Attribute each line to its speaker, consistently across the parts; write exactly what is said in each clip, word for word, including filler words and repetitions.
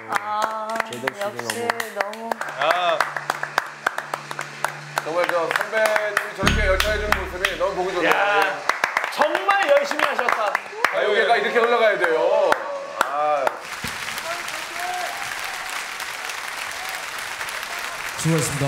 Speaker 1: 아, 역시 너무.
Speaker 2: 아, 정말 저 선배님이 저렇게 열심히 해주는 모습이 너무 보기 좋네요.
Speaker 3: 야, 정말 열심히 하셨다.
Speaker 2: 아, 여기가 이렇게 흘러가야 돼요. 아.
Speaker 4: 수고하셨습니다.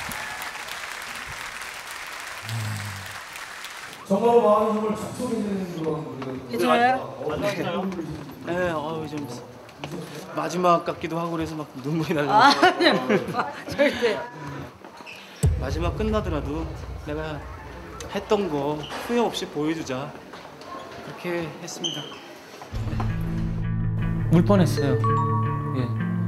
Speaker 4: 정말 마음을 축소해주는 그런
Speaker 1: 괜찮아요?
Speaker 3: 네, 어, 좀 마지막 같기도 하고 그래서 막 눈물이 나려고.
Speaker 1: 아, 절대.
Speaker 3: 마지막 끝나더라도 내가 했던 거 후회 없이 보여주자. 그렇게 했습니다.
Speaker 5: 울 뻔했어요. 예.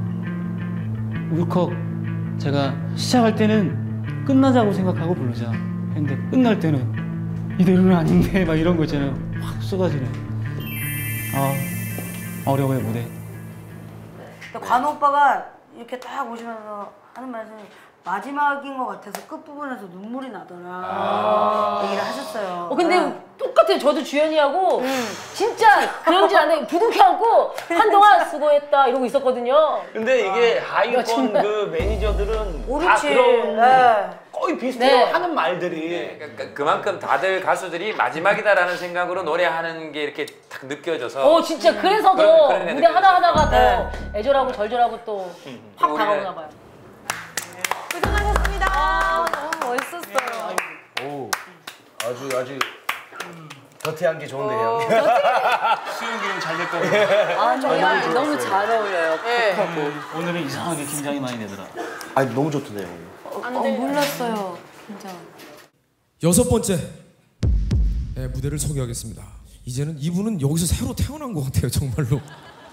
Speaker 5: 울컥. 제가 시작할 때는 끝나자고 생각하고 부르자. 근데 끝날 때는 이대로는 아닌데 막 이런 거 있잖아요. 확 쏟아지네. 아, 어려워요 무대.
Speaker 1: 관우 오빠가 이렇게 딱 오시면서 하는 말씀이 마지막인 것 같아서 끝부분에서 눈물이 나더라 아 얘기를 하셨어요.
Speaker 6: 어, 근데
Speaker 1: 네.
Speaker 6: 똑같아요. 저도 주연이하고
Speaker 1: 음.
Speaker 6: 진짜 그러지 않아요. 부둥켜 안고 한동안 수고했다 이러고 있었거든요.
Speaker 3: 근데 이게
Speaker 6: 아,
Speaker 3: 하위권 그 매니저들은 다
Speaker 1: 옳지.
Speaker 3: 그런
Speaker 1: 네.
Speaker 3: 거의 비슷해요.
Speaker 6: 네.
Speaker 3: 하는 말들이.
Speaker 7: 네, 그러니까 그만큼 다들 가수들이 마지막이다라는 생각으로 노래하는 게 이렇게 딱 느껴져서.
Speaker 6: 어 진짜 그래서 더
Speaker 7: 그런- 그런 애
Speaker 6: 무대 하나 하나가
Speaker 1: 네.
Speaker 6: 더 애절하고 절절하고 또 확
Speaker 7: 우리는-
Speaker 6: 다가오나 봐요.
Speaker 1: 고생하셨습니다.
Speaker 6: 아 너무 멋있었어요.
Speaker 2: 오, 아주 아주 더티한 게 좋은데요.
Speaker 3: 수영기는 잘 될 거고.
Speaker 1: 아 정말 너무 잘 어울려요.
Speaker 5: 네. 오늘은 이상하게 긴장이 많이 되더라.
Speaker 2: 아니 너무 좋던데요.
Speaker 1: 어, 몰랐어요. 진짜.
Speaker 4: 여섯 번째 네, 무대를 소개하겠습니다. 이제는 이분은 여기서 새로 태어난 것 같아요, 정말로.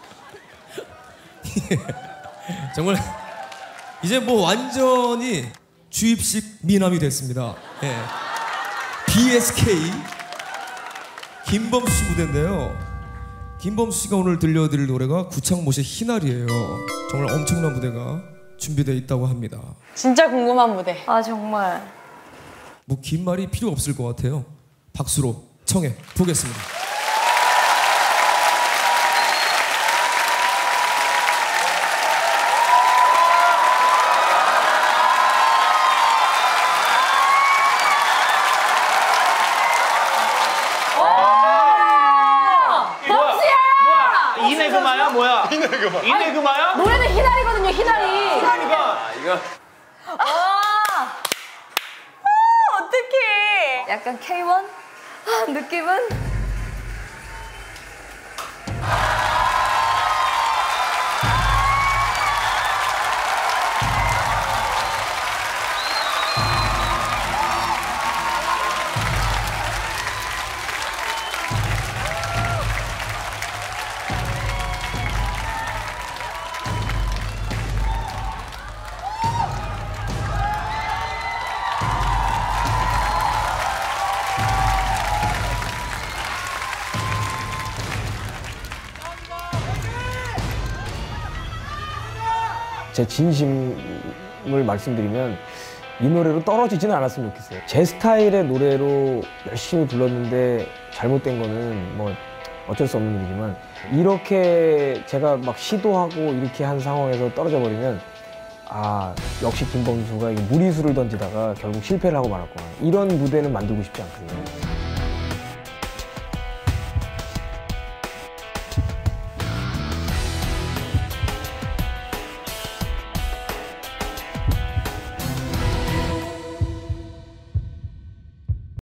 Speaker 4: 정말 이제 뭐 완전히 주입식 미남이 됐습니다. 예. 비에스케이 김범수 씨 무대인데요. 김범수 씨가 오늘 들려드릴 노래가 구창모의 희날이에요. 정말 엄청난 무대가 준비되어 있다고 합니다.
Speaker 6: 진짜 궁금한 무대.
Speaker 1: 아 정말.
Speaker 4: 뭐 긴 말이 필요 없을 것 같아요. 박수로 청해 보겠습니다.
Speaker 3: 이내그마야 뭐야? 이내그마. 이내그마야?
Speaker 6: 노래는 희날이거든요. 희날이.
Speaker 3: 그러니까.
Speaker 7: 아, 이거.
Speaker 1: 아, 어떡해. 약간 케이 원? 아, 느낌은?
Speaker 8: 제 진심을 말씀드리면 이 노래로 떨어지지는 않았으면 좋겠어요. 제 스타일의 노래로 열심히 불렀는데 잘못된 거는 뭐 어쩔 수 없는 일이지만 이렇게 제가 막 시도하고 이렇게 한 상황에서 떨어져 버리면 아 역시 김범수가 무리수를 던지다가 결국 실패를 하고 말았구나. 이런 무대는 만들고 싶지 않거든요.